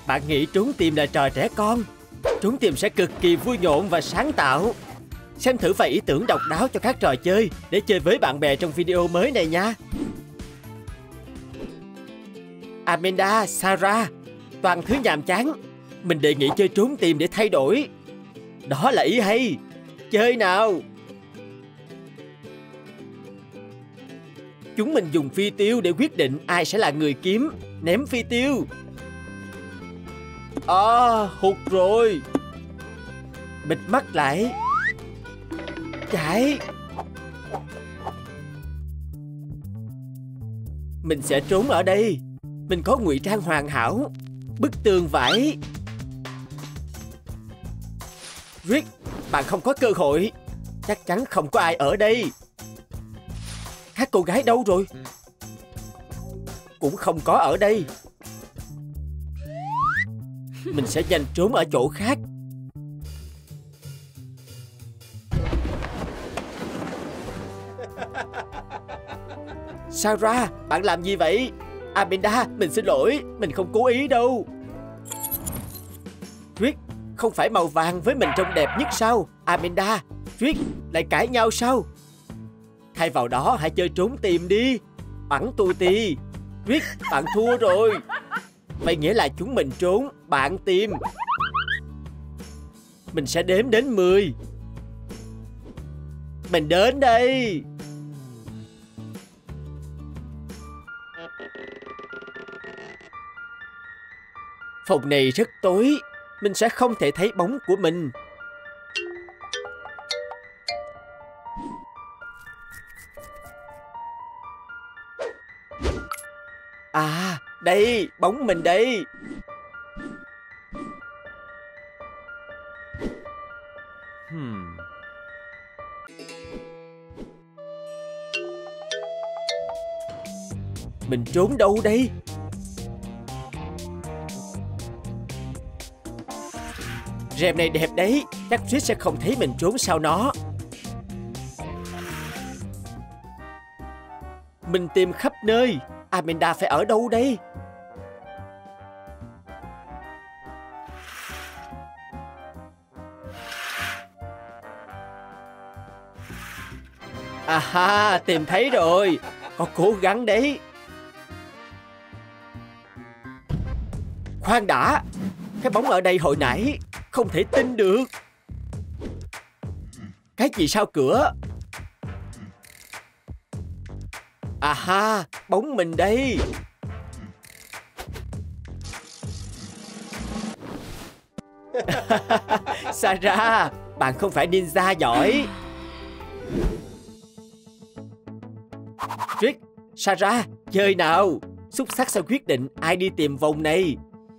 Bạn nghĩ trốn tìm là trò trẻ con? Trốn tìm sẽ cực kỳ vui nhộn và sáng tạo. Xem thử vài ý tưởng độc đáo cho các trò chơi để chơi với bạn bè trong video mới này nha. Amanda, Sarah, toàn thứ nhàm chán. Mình đề nghị chơi trốn tìm để thay đổi. Đó là ý hay. Chơi nào. Chúng mình dùng phi tiêu để quyết định ai sẽ là người kiếm. Ném phi tiêu. Hụt rồi. Bịt mắt lại. Chạy. Mình sẽ trốn ở đây. Mình có ngụy trang hoàn hảo. Bức tường vải. Rick, bạn không có cơ hội. Chắc chắn không có ai ở đây. Các cô gái đâu rồi? Cũng không có ở đây. Mình sẽ nhanh trốn ở chỗ khác. Sarah, bạn làm gì vậy? Amanda, mình xin lỗi. Mình không cố ý đâu. Rick, không phải màu vàng với mình trông đẹp nhất sao? Amanda, Rick, lại cãi nhau sao? Thay vào đó hãy chơi trốn tìm đi. Bắn tu tì. Rick, bạn thua rồi. Vậy nghĩa là chúng mình trốn, bạn tìm. Mình sẽ đếm đến 10. Mình đến đây. Phòng này rất tối. Mình sẽ không thể thấy bóng của mình. À, đây, bóng mình đây. Mình trốn đâu đây? Rèm này đẹp đấy. Chắc Trish sẽ không thấy mình trốn sau nó. Mình tìm khắp nơi. Amanda phải ở đâu đây? À, tìm thấy rồi. Có cố gắng đấy. Khoan đã. Cái bóng ở đây hồi nãy. Không thể tin được. Cái gì sau cửa? À, bóng mình đây. Sarah, bạn không phải ninja giỏi. Rick, Sarah, chơi nào. Xúc xắc sẽ quyết định ai đi tìm vòng này.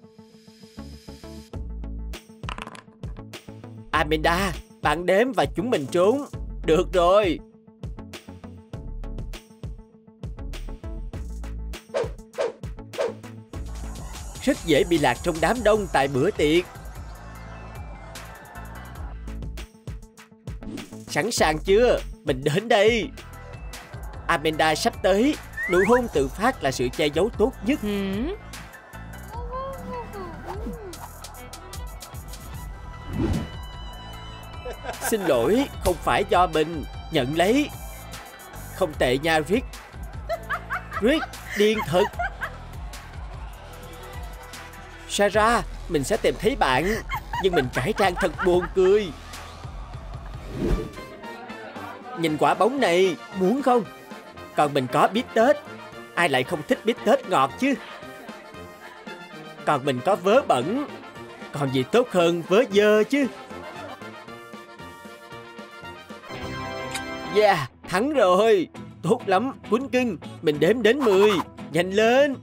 Amanda, bạn đếm và chúng mình trốn. Được rồi. Rất dễ bị lạc trong đám đông tại bữa tiệc. Sẵn sàng chưa? Mình đến đây. Amanda sắp tới. Nụ hôn tự phát là sự che giấu tốt nhất. Xin lỗi, không phải do mình. Nhận lấy. Không tệ nha Rick. Rick, điên thật. Sarah, mình sẽ tìm thấy bạn. Nhưng mình cải trang thật buồn cười. Nhìn quả bóng này, muốn không? Còn mình có bít tết. Ai lại không thích bít tết ngọt chứ? Còn mình có vớ bẩn. Còn gì tốt hơn vớ dơ chứ? Yeah, thắng rồi. Tốt lắm, Quýnh cưng. Mình đếm đến 10. Nhanh lên.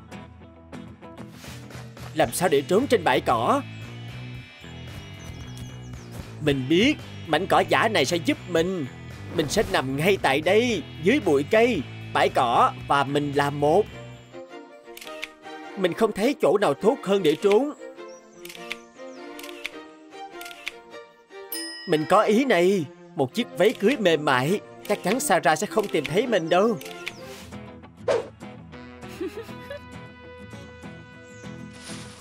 Làm sao để trốn trên bãi cỏ? Mình biết. Mảnh cỏ giả này sẽ giúp mình. Mình sẽ nằm ngay tại đây, dưới bụi cây, bãi cỏ, và mình là một. Mình không thấy chỗ nào tốt hơn để trốn. Mình có ý này. Một chiếc váy cưới mềm mại. Chắc chắn Sarah sẽ không tìm thấy mình đâu.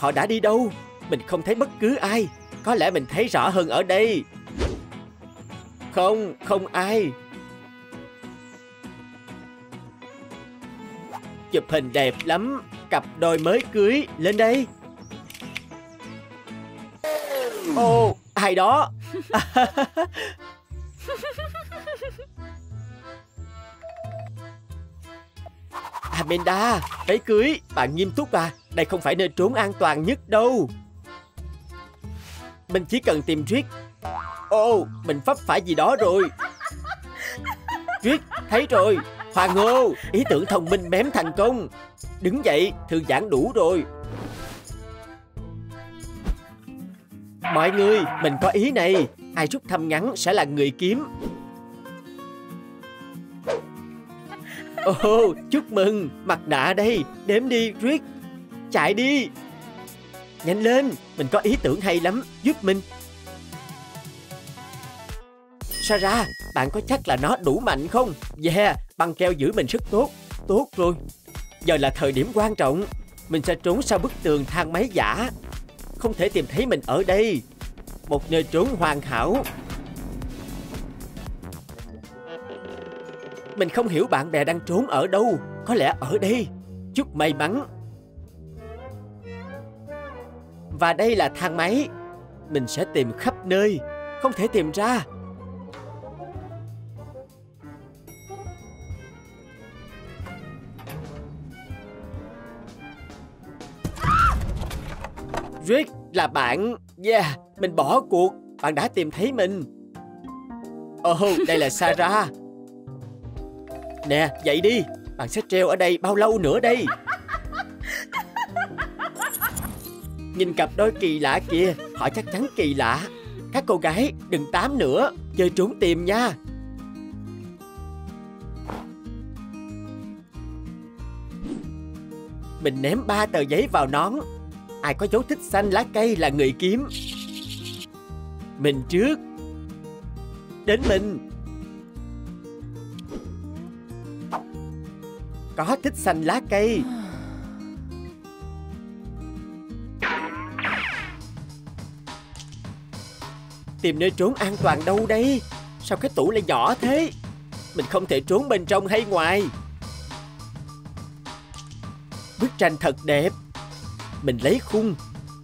Họ đã đi đâu? Mình không thấy bất cứ ai. Có lẽ mình thấy rõ hơn ở đây. Không, không ai. Chụp hình đẹp lắm. Cặp đôi mới cưới, lên đây. Ồ, ai đó? Amanda, váy cưới, bạn nghiêm túc à? Đây không phải nơi trốn an toàn nhất đâu. Mình chỉ cần tìm Rick. Ồ, mình vấp phải gì đó rồi. Rick, thấy rồi. Hoàng hô, ý tưởng thông minh mém thành công. Đứng dậy, thư giãn đủ rồi. Mọi người, mình có ý này. Ai rút thăm ngắn sẽ là người kiếm. Ồ, chúc mừng. Mặt nạ đây. Đếm đi, Rick. Chạy đi. Nhanh lên, mình có ý tưởng hay lắm. Giúp mình. Sarah, bạn có chắc là nó đủ mạnh không? Yeah, băng keo giữ mình rất tốt. Tốt rồi. Giờ là thời điểm quan trọng. Mình sẽ trốn sau bức tường thang máy giả. Không thể tìm thấy mình ở đây. Một nơi trốn hoàn hảo. Mình không hiểu bạn bè đang trốn ở đâu. Có lẽ ở đây. Chúc may mắn. Và đây là thang máy. Mình sẽ tìm khắp nơi. Không thể tìm ra. Rick, là bạn. Yeah, mình bỏ cuộc. Bạn đã tìm thấy mình. Đây là Sarah. Nè, dậy đi. Bạn sẽ treo ở đây bao lâu nữa đây? Nhìn cặp đôi kỳ lạ kìa. Họ chắc chắn kỳ lạ. Các cô gái, đừng tám nữa. Chơi trốn tìm nha. Mình ném 3 tờ giấy vào nón. Ai có dấu tích xanh lá cây là người kiếm. Mình trước. Đến mình. Có tích xanh lá cây. Tìm nơi trốn an toàn đâu đây? Sao cái tủ lại nhỏ thế? Mình không thể trốn bên trong hay ngoài. Bức tranh thật đẹp. Mình lấy khung.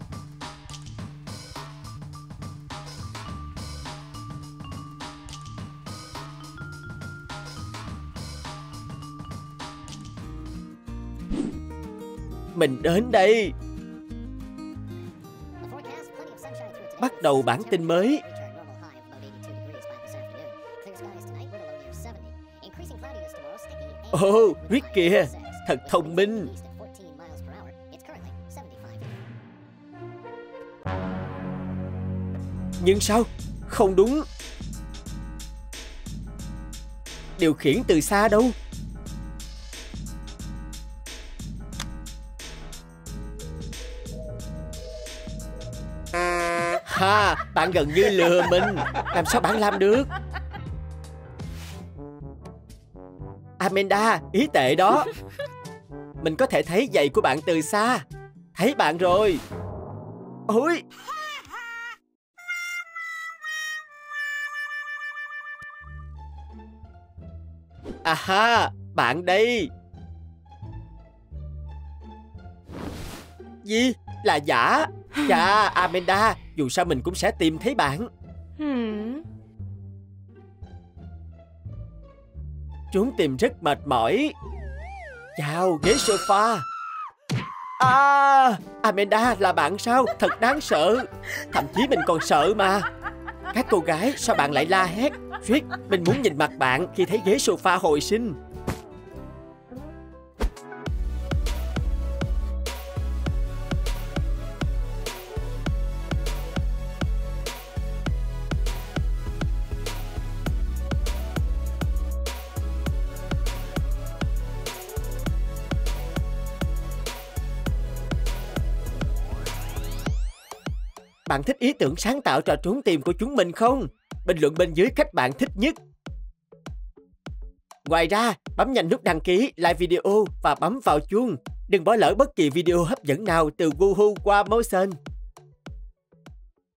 Mình đến đây. Bắt đầu bản tin mới. Rick kìa. Thật thông minh. Nhưng sao? Không đúng. Điều khiển từ xa đâu? Ha, bạn gần như lừa mình. Làm sao bạn làm được? Amanda, ý tệ đó. Mình có thể thấy giày của bạn từ xa. Thấy bạn rồi. Ôi. À, bạn đây. Gì? Là giả. Chà, Amanda, dù sao mình cũng sẽ tìm thấy bạn. Trốn tìm rất mệt mỏi. Chào, ghế sofa. Amanda, là bạn sao? Thật đáng sợ. Thậm chí mình còn sợ mà. Các cô gái, sao bạn lại la hét? Rick, mình muốn nhìn mặt bạn khi thấy ghế sofa hồi sinh. Bạn thích ý tưởng sáng tạo trò trốn tìm của chúng mình không? Bình luận bên dưới cách bạn thích nhất. Ngoài ra, bấm nhanh nút đăng ký, like video và bấm vào chuông. Đừng bỏ lỡ bất kỳ video hấp dẫn nào từ Woohoo qua Motion.